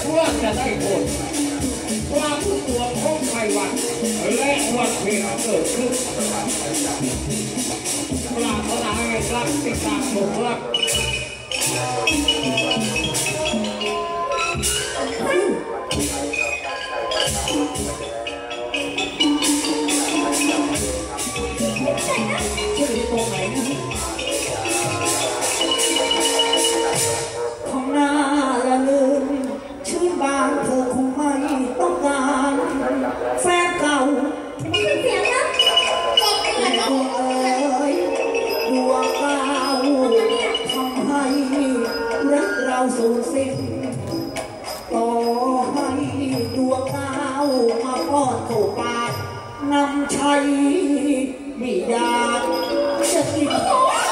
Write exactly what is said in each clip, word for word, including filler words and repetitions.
ว่าจะได้ผลความรู้ตัวของไพวันและวันเพ็ญเกิดขึ้นปรารถนาให้รักติดตามชมรักชื่อตรงไหนนะของหน้าละลืมชื่อบางเธอคงไม่ต้องการแฟนเก่าขึ้นเสียงนะดวงเอ๋ยดวงเก่าทำให้รักเราสูญสิ้นต่อให้ดวงเก่ามาป้อนเข้าปากนำชัยไม่อยากจะกิน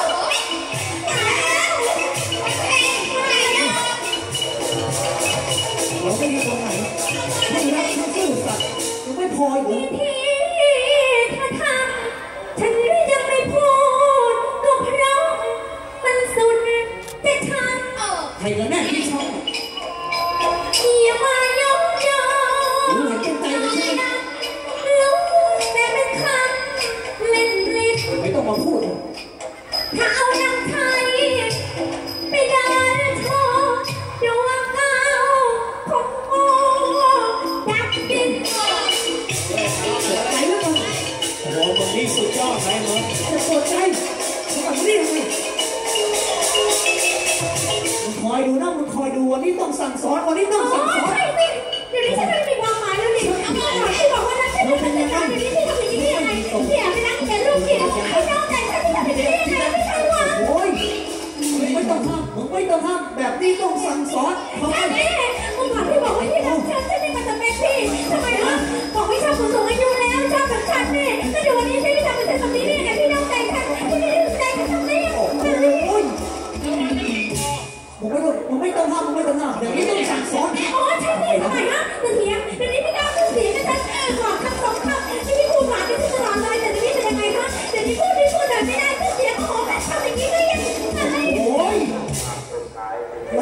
เราไม่ได้ตรงไหนไม่รักฉันซื่อสัตย์ยังไม่พออยู่ที่ถ้าทำฉันยังไม่พูดก็เพราะมันสุดจะทำใครกันแน่ที่ชอบอย่ามายกยอรู้เห็นใจไม่ใช่รู้แต่เป็นคำเล่นเล่นไม่ต้องมาพูดถ้าเอาหนังไทยไปด่าโชว์ดวงเก่าของโง่ดักดินใจแล้วมั้งโอ้โหวันนี้สุดยอดไหมเนาะจะปวดใจจะแบบนี้เลยมึงคอยดูนะมึงคอยดูวันนี้ต้องสั่งสอนวันนี้ต้องสั่งสอนเดี๋ยวนี้ฉันไม่มีความหมายแล้วนี่เอาความหมายที่บอกว่าฉันไม่เป็นยังไงเดี๋ยวนี้ฉันทำอย่างนี้ยังไงเสียไปนะแต่ลูกเสียไม่น้องแต่ฉันจะทำอย่างนี้ยังไงไม่ใช่หรอโอ้ยมึงไม่ต้องทำมึงไม่ต้องทำแบบนี้ต้องสั่งสอนเขาไม่มึงผ่านที่บอกว่าที่รักฉันฉันไม่มาจะเป็นพี่ทำไมวะบอกไม่ชอบคนสูงอายุแล้วชอบแบบฉันนี่ก็ดูวันนี้ฉันไม่ทำเป็นแบบนี้ได้ยังไงพี่น้องใจฉันพี่ไม่ได้ใจฉันทำได้ยังไงโอ้ยมึงไม่ต้องมึงไม่ต้องทำมึงไม่ต้องทำแบบนี้ต้องสั่งสอนอ๋อใช่นี่ทำไมฮะเดี๋ยวนี้เดี๋ยวนี้พี่ก้าวเสียกันฉันบอกคำสองคำไม่ได้พูดหวานไม่ได้ตลอดเลยแต่เดี๋ยวนี้เป็นยังไงฮะเดี๋ยวนี้พูดไม่พูดแบบไม่ได้เสียของทำอย่างนี้ได้ยังไงโอ้ยไม่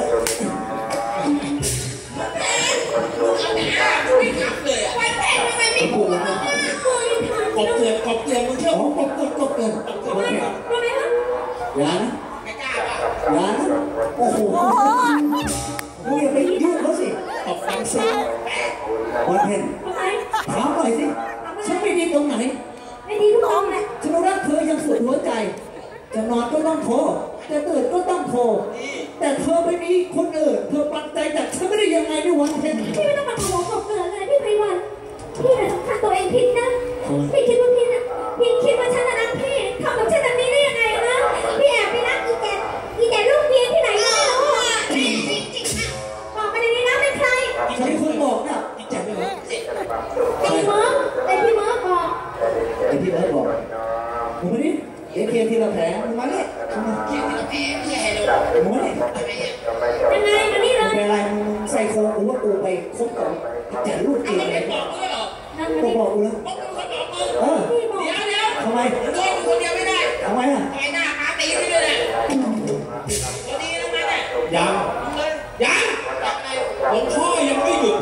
ขับเลยอ่ะไม่แต่ทำไมไม่พูดอ่ะกบเกลือนกบเกลือนมึงเชื่อผมกบเกลือนกบเกลือนทำไมทำไมฮะอย่านะไม่กล้าป่ะอย่านะโอ้โหมึงอย่าไปยุ่งเขาสิตบฟังซิวันเพ็ญถามหน่อยสิฉันไม่ดีตรงไหนไม่ดีทุกตรงเลยฉันรักเธอยังสุดหัวใจจะนอนก็ต้องโทรจะตื่นก็ต้องโทรแต่เธอไม่มีคนอื่นเธอปันใจจากฉันไม่ได้ยังไงในวันเพ็ญพี่ไม่ต้องมาขโมยกบเกลือนเลยพี่ไพวันพี่น่ะสำคัญตัวเองผิดนะพี่คิดว่าพี่น่ะพี่คิดว่าฉันรักพี่ทำกับฉันแบบนี้ได้ยังไงนะพี่แอบไปรักอีแกอีแกลูกเมียที่ไหนไม่รู้อ่ะจริงจริงบอกมาในนี้นะเป็นใครใครคนบอกน่ะอีแกไม่รู้ไอ้เมิร์กไอ้พี่เมิร์กบอกไอ้พี่เมิร์กบอกมึงมาดิเอเคทีละแผลมึงมาเนี่ยมึงมาทีละแผลไม่ใช่หรอกมึงมาเนี่ยยังไงมานี่เลยเป็นอะไรมึงใส่โคกูว่ากูไปคบกับแกลูกเองเลยกูบอกกูแล้วเออเดี๋ยวเดี๋ยวทำไมโดนคนเดียวไม่ได้ทำไมอ่ะไอ้หน้าหาตีไปเลยเนี่ยพอดีนะมันเนี่ยยังยังหลวงพ่อยังไม่หยุด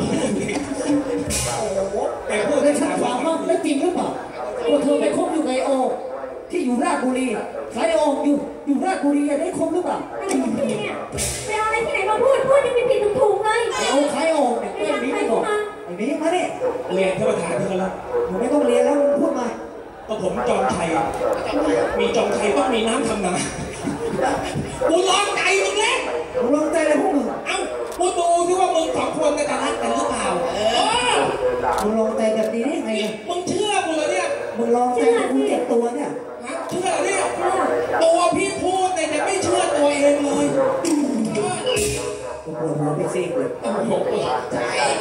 แต่พูดได้ชัดฟังมากแล้วจริงหรือเปล่าว่าเธอไปคบอยู่ไงโอที่อยู่ราชบุรีใครออกอยู่อยู่ราชบุรีได้คบหรือเปล่าไอ้พี่เนี่ยไปเอาอะไรที่ไหนมาพูดพูดยังไม่ผิดถูกเลยเอาใครออกเนี่ยเรื่องนี้ไม่บอกไอ้นี้มาเนี่ยเรียนท่านประธานเธอแล้วมึงไม่ต้องเรียนแล้วมึงพูดมาก็ผมจอมชัยมีจอมชัยต้องมีน้ำทำนากูลองใจมึงแล้วมึงลองใจอะไรพวกมึงเอ้ากูดูที่ว่ามึงสองคนจะรักกันหรือเปล่าเออมึงลองใจแบบนี้ได้ไงมึงเชื่อกูเหรอเนี่ยมึงลองใจกูเจ็บตัวเนี่ยเชื่อเนี่ยตัวพี่พูดเนี่ยไม่เชื่อตัวเองเลยกูปวดหัวไปซิกเลยโอ้โหใช่